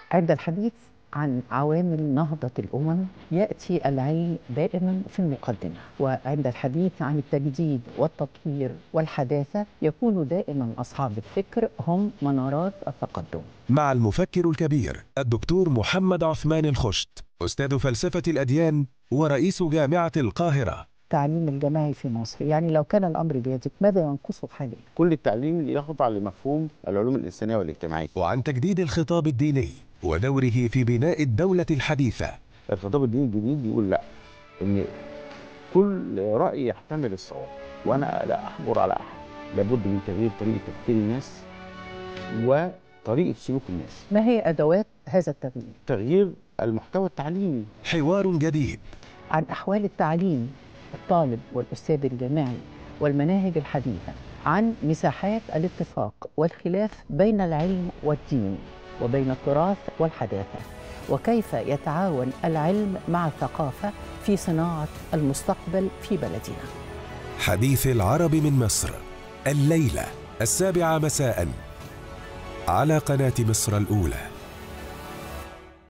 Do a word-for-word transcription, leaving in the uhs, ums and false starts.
عند الحديث عن عوامل نهضة الأمم يأتي العلم دائما في المقدمة، وعند الحديث عن التجديد والتطوير والحداثة يكون دائما أصحاب الفكر هم منارات التقدم. مع المفكر الكبير الدكتور محمد عثمان الخشت، أستاذ فلسفة الأديان ورئيس جامعة القاهرة. التعليم الجامعي في مصر، يعني لو كان الأمر بيدك ماذا ينقصه حاليا؟ كل التعليم يخضع لمفهوم العلوم الإنسانية والاجتماعية. وعن تجديد الخطاب الديني ودوره في بناء الدولة الحديثة. الخطاب الديني الجديد بيقول لا، إن كل رأي يحتمل الصواب، وأنا لا أحجر على أحد. لابد من تغيير طريقة تفكير الناس وطريقة سلوك الناس. ما هي أدوات هذا التغيير؟ تغيير المحتوى التعليمي. حوار جديد عن أحوال التعليم، الطالب والأستاذ الجامعي والمناهج الحديثة، عن مساحات الاتفاق والخلاف بين العلم والدين وبين التراث والحداثة، وكيف يتعاون العلم مع الثقافة في صناعة المستقبل في بلدنا. حديث العرب من مصر، الليلة السابعة مساء على قناة مصر الأولى.